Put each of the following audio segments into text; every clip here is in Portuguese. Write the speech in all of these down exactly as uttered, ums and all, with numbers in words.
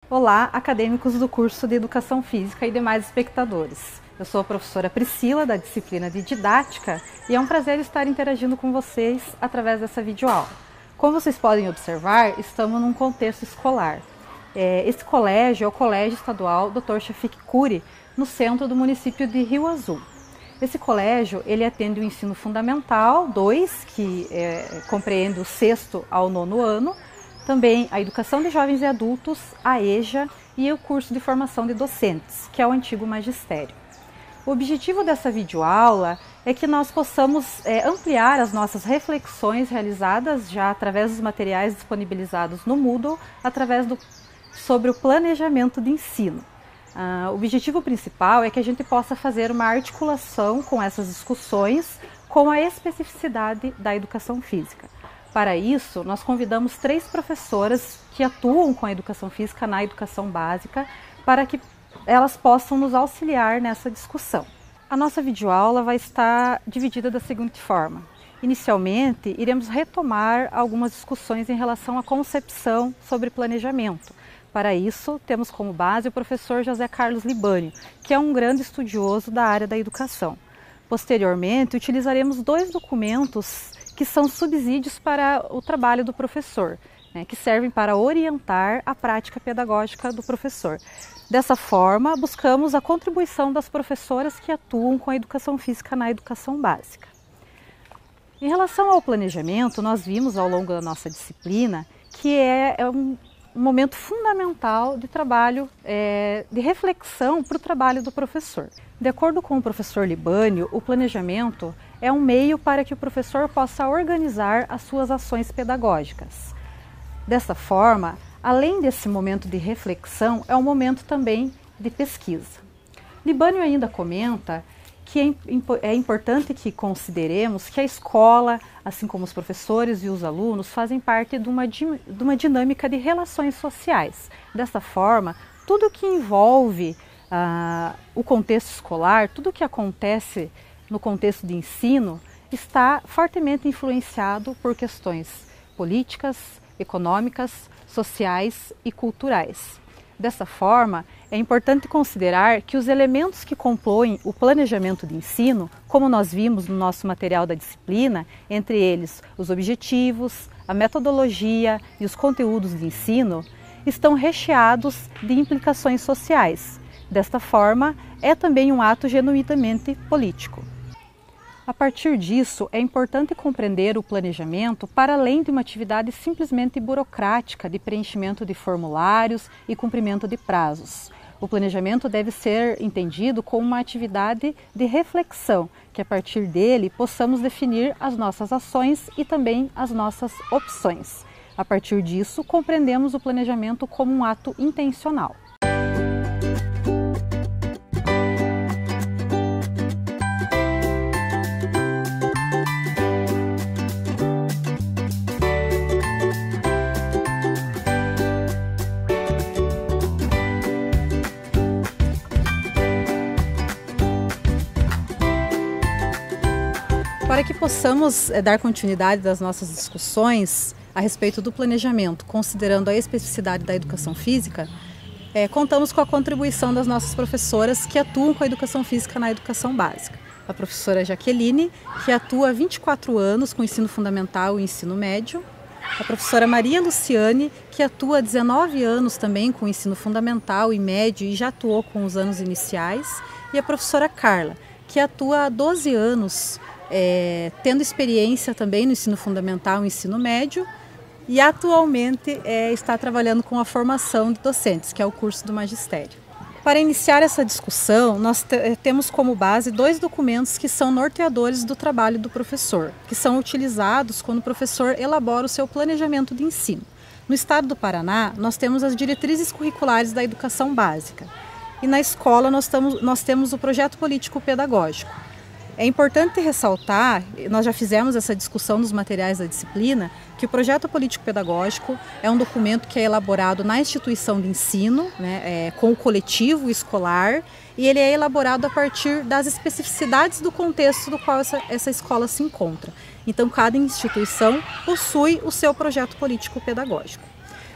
Olá, acadêmicos do curso de Educação Física e demais espectadores. Eu sou a professora Priscila, da disciplina de Didática, e é um prazer estar interagindo com vocês através dessa videoaula. Como vocês podem observar, estamos num contexto escolar. Esse colégio é o Colégio Estadual doutor Chafik Kuri, no centro do município de Rio Azul. Esse colégio ele atende o ensino fundamental dois, que é, compreende o sexto ao nono ano, também a educação de jovens e adultos, a EJA e o curso de formação de docentes, que é o antigo magistério. O objetivo dessa videoaula é que nós possamos é, ampliar as nossas reflexões realizadas já através dos materiais disponibilizados no Moodle, através do, sobre o planejamento de ensino. Uh, o objetivo principal é que a gente possa fazer uma articulação com essas discussões com a especificidade da educação física. Para isso, nós convidamos três professoras que atuam com a educação física na educação básica para que elas possam nos auxiliar nessa discussão. A nossa videoaula vai estar dividida da seguinte forma. Inicialmente, iremos retomar algumas discussões em relação à concepção sobre planejamento. Para isso, temos como base o professor José Carlos Libânio, que é um grande estudioso da área da educação. Posteriormente, utilizaremos dois documentos que são subsídios para o trabalho do professor, né, que servem para orientar a prática pedagógica do professor. Dessa forma, buscamos a contribuição das professoras que atuam com a educação física na educação básica. Em relação ao planejamento, nós vimos ao longo da nossa disciplina que é, é um um momento fundamental de trabalho, é, de reflexão para o trabalho do professor. De acordo com o professor Libânio, o planejamento é um meio para que o professor possa organizar as suas ações pedagógicas. Dessa forma, além desse momento de reflexão, é um momento também de pesquisa. Libânio ainda comenta que é importante que consideremos que a escola, assim como os professores e os alunos, fazem parte de uma, de uma dinâmica de relações sociais. Dessa forma, tudo que envolve ah, o contexto escolar, tudo que acontece no contexto de ensino, está fortemente influenciado por questões políticas, econômicas, sociais e culturais. Dessa forma, é importante considerar que os elementos que compõem o planejamento de ensino, como nós vimos no nosso material da disciplina, entre eles os objetivos, a metodologia e os conteúdos de ensino, estão recheados de implicações sociais. Desta forma, é também um ato genuinamente político. A partir disso, é importante compreender o planejamento para além de uma atividade simplesmente burocrática de preenchimento de formulários e cumprimento de prazos. O planejamento deve ser entendido como uma atividade de reflexão, que a partir dele possamos definir as nossas ações e também as nossas opções. A partir disso, compreendemos o planejamento como um ato intencional. Para que possamos é, dar continuidade das nossas discussões a respeito do planejamento, considerando a especificidade da educação física, é, contamos com a contribuição das nossas professoras que atuam com a educação física na educação básica. A professora Jaqueline, que atua há vinte e quatro anos com o ensino fundamental e ensino médio. A professora Maria Luciane, que atua há dezenove anos também com o ensino fundamental e médio e já atuou com os anos iniciais. E a professora Carla, que atua há doze anos É, tendo experiência também no ensino fundamental e ensino médio e atualmente é, está trabalhando com a formação de docentes, que é o curso do magistério. Para iniciar essa discussão, nós te temos como base dois documentos que são norteadores do trabalho do professor, que são utilizados quando o professor elabora o seu planejamento de ensino. No estado do Paraná, nós temos as diretrizes curriculares da educação básica e na escola nós, tamo, nós temos o projeto político pedagógico. É importante ressaltar, nós já fizemos essa discussão nos materiais da disciplina, que o projeto político-pedagógico é um documento que é elaborado na instituição de ensino, né, é, com o coletivo escolar, e ele é elaborado a partir das especificidades do contexto do qual essa, essa escola se encontra. Então, cada instituição possui o seu projeto político-pedagógico.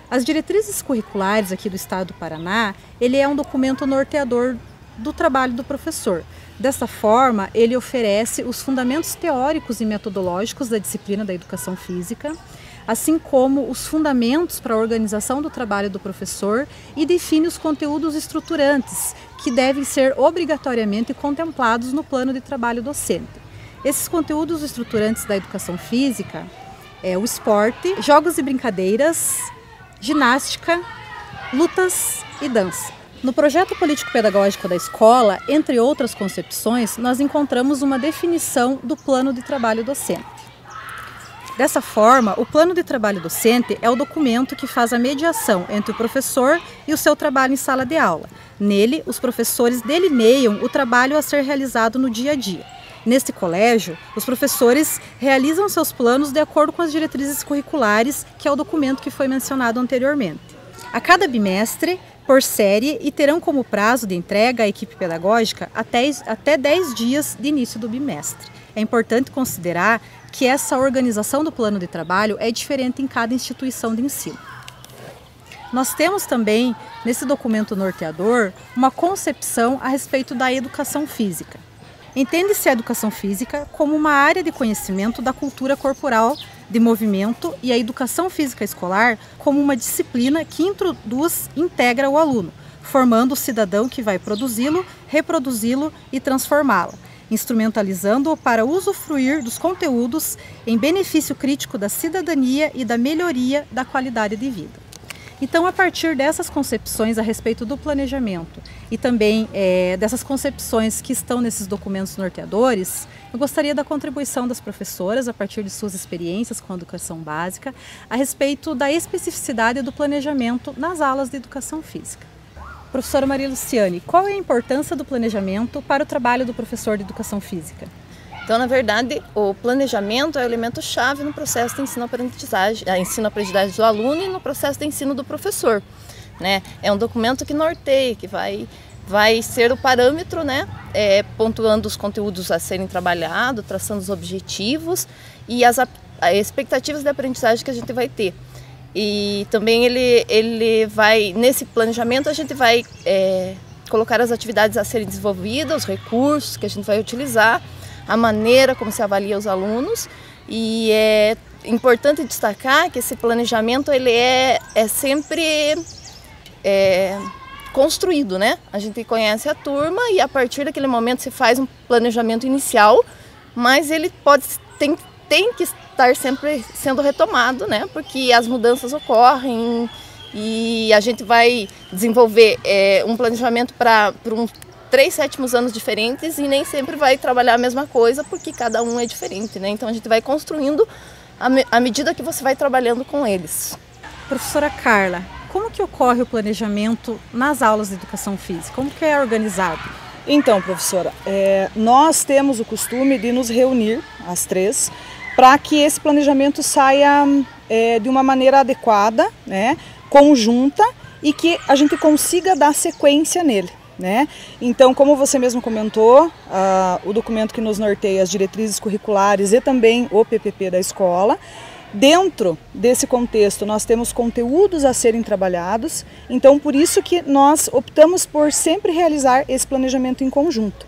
As diretrizes curriculares aqui do Estado do Paraná, ele é um documento norteador do trabalho do professor. Dessa forma, ele oferece os fundamentos teóricos e metodológicos da disciplina da educação física, assim como os fundamentos para a organização do trabalho do professor e define os conteúdos estruturantes que devem ser obrigatoriamente contemplados no plano de trabalho docente. Esses conteúdos estruturantes da educação física é o esporte, jogos e brincadeiras, ginástica, lutas e dança. No projeto político-pedagógico da escola, entre outras concepções, nós encontramos uma definição do plano de trabalho docente. Dessa forma, o plano de trabalho docente é o documento que faz a mediação entre o professor e o seu trabalho em sala de aula. Nele, os professores delineiam o trabalho a ser realizado no dia a dia. Neste colégio, os professores realizam seus planos de acordo com as diretrizes curriculares, que é o documento que foi mencionado anteriormente. A cada bimestre, por série, e terão como prazo de entrega à equipe pedagógica até, até dez dias de início do bimestre. É importante considerar que essa organização do plano de trabalho é diferente em cada instituição de ensino. Nós temos também, nesse documento norteador, uma concepção a respeito da educação física. Entende-se a educação física como uma área de conhecimento da cultura corporal, de movimento, e a educação física escolar como uma disciplina que introduz e integra o aluno, formando o cidadão que vai produzi-lo, reproduzi-lo e transformá-lo, instrumentalizando-o para usufruir dos conteúdos em benefício crítico da cidadania e da melhoria da qualidade de vida. Então, a partir dessas concepções a respeito do planejamento e também é, dessas concepções que estão nesses documentos norteadores, eu gostaria da contribuição das professoras, a partir de suas experiências com a educação básica, a respeito da especificidade do planejamento nas aulas de educação física. Professora Maria Luciane, qual é a importância do planejamento para o trabalho do professor de educação física? Então, na verdade, o planejamento é o elemento-chave no processo de ensino-aprendizagem, a ensino-aprendizagem do aluno e no processo de ensino do professor, né? É um documento que norteia, que vai, vai ser o parâmetro, né? É, pontuando os conteúdos a serem trabalhados, traçando os objetivos e as, as expectativas de aprendizagem que a gente vai ter. E também ele, ele vai, nesse planejamento, a gente vai é, colocar as atividades a serem desenvolvidas, os recursos que a gente vai utilizar, a maneira como se avalia os alunos, e é importante destacar que esse planejamento ele é, é sempre é, construído, né? A gente conhece a turma e a partir daquele momento se faz um planejamento inicial, mas ele pode, tem, tem que estar sempre sendo retomado, né? Porque as mudanças ocorrem e a gente vai desenvolver é, um planejamento para um três sétimos anos diferentes e nem sempre vai trabalhar a mesma coisa porque cada um é diferente, né? Então a gente vai construindo à medida que você vai trabalhando com eles. Professora Carla, como que ocorre o planejamento nas aulas de educação física? Como que é organizado? Então, professora, é, nós temos o costume de nos reunir, as três, para que esse planejamento saia é, de uma maneira adequada, né, conjunta, e que a gente consiga dar sequência nele. Né? Então, como você mesmo comentou, uh, o documento que nos norteia as diretrizes curriculares e também o P P P da escola, dentro desse contexto nós temos conteúdos a serem trabalhados, então por isso que nós optamos por sempre realizar esse planejamento em conjunto.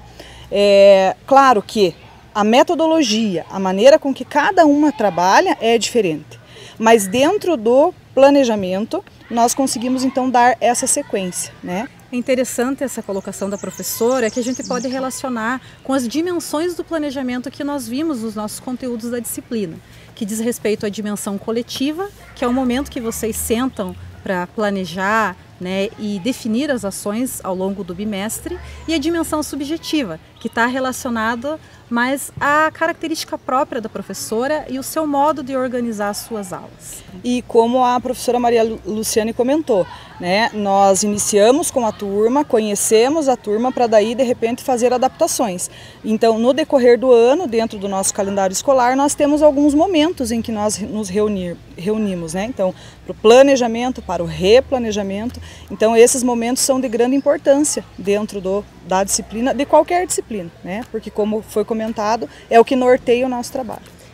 É claro que a metodologia, a maneira com que cada uma trabalha é diferente, mas dentro do planejamento nós conseguimos então dar essa sequência, né? É interessante essa colocação da professora, que a gente pode relacionar com as dimensões do planejamento que nós vimos nos nossos conteúdos da disciplina, que diz respeito à dimensão coletiva, que é o momento que vocês sentam para planejar, né, e definir as ações ao longo do bimestre, e a dimensão subjetiva, que está relacionada mais à característica própria da professora e o seu modo de organizar as suas aulas. E como a professora Maria Luciane comentou, né, nós iniciamos com a turma, conhecemos a turma para daí de repente fazer adaptações. Então, no decorrer do ano, dentro do nosso calendário escolar, nós temos alguns momentos em que nós nos reunir, reunimos, né? Então, para o planejamento, para o replanejamento. Então, esses momentos são de grande importância dentro do, da disciplina, de qualquer disciplina, né? Porque, como foi comentado, é o que norteia o nosso trabalho.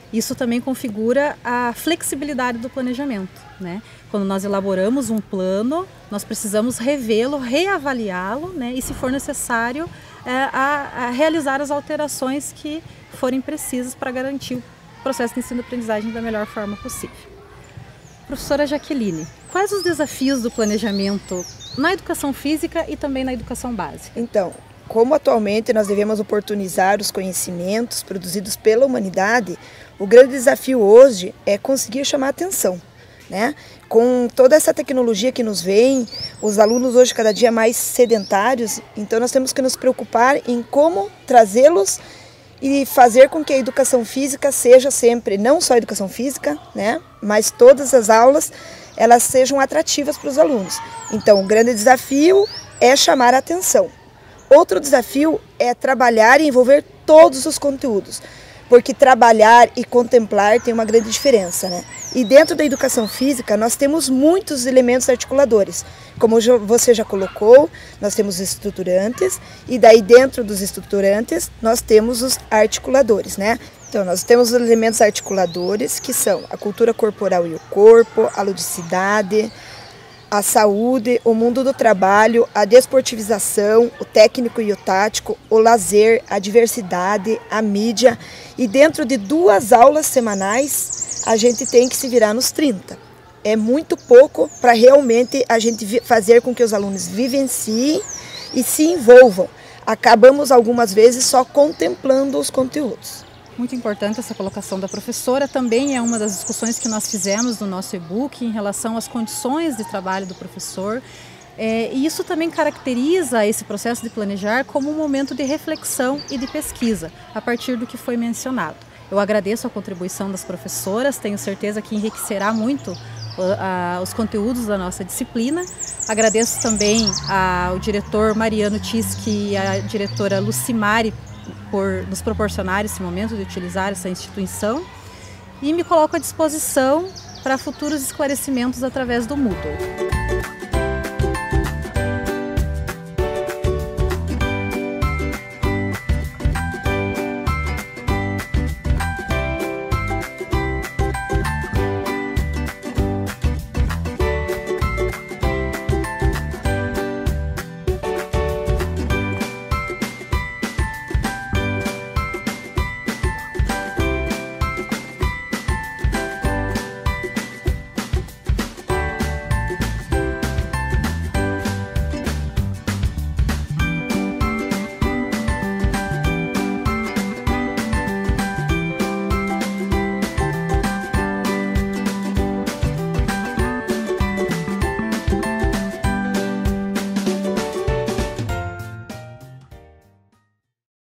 Isso também configura a flexibilidade do planejamento, né? Quando nós elaboramos um plano, nós precisamos revê-lo, reavaliá-lo, né? E, se for necessário, é, a, a realizar as alterações que forem precisas para garantir o processo de ensino-aprendizagem da melhor forma possível. Professora Jaqueline, quais os desafios do planejamento na educação física e também na educação básica? Então, como atualmente nós devemos oportunizar os conhecimentos produzidos pela humanidade, o grande desafio hoje é conseguir chamar a atenção, né? Com toda essa tecnologia que nos vem, os alunos hoje cada dia mais sedentários, então nós temos que nos preocupar em como trazê-los e fazer com que a educação física seja sempre, não só a educação física, né, mas todas as aulas, elas sejam atrativas para os alunos. Então, o grande desafio é chamar a atenção. Outro desafio é trabalhar e envolver todos os conteúdos, porque trabalhar e contemplar tem uma grande diferença, né? E dentro da educação física nós temos muitos elementos articuladores, como você já colocou, nós temos estruturantes e daí dentro dos estruturantes nós temos os articuladores, né? Então nós temos os elementos articuladores que são a cultura corporal e o corpo, a ludicidade, a saúde, o mundo do trabalho, a desportivização, o técnico e o tático, o lazer, a diversidade, a mídia. E dentro de duas aulas semanais, a gente tem que se virar nos trinta. É muito pouco para realmente a gente fazer com que os alunos vivenciem e se envolvam. Acabamos algumas vezes só contemplando os conteúdos. Muito importante essa colocação da professora, também é uma das discussões que nós fizemos no nosso e-book em relação às condições de trabalho do professor. É, e isso também caracteriza esse processo de planejar como um momento de reflexão e de pesquisa, a partir do que foi mencionado. Eu agradeço a contribuição das professoras, tenho certeza que enriquecerá muito uh, os conteúdos da nossa disciplina. Agradeço também ao diretor Mariano Tischi e à diretora Lucimari por nos proporcionar esse momento de utilizar essa instituição e me coloco à disposição para futuros esclarecimentos através do Moodle.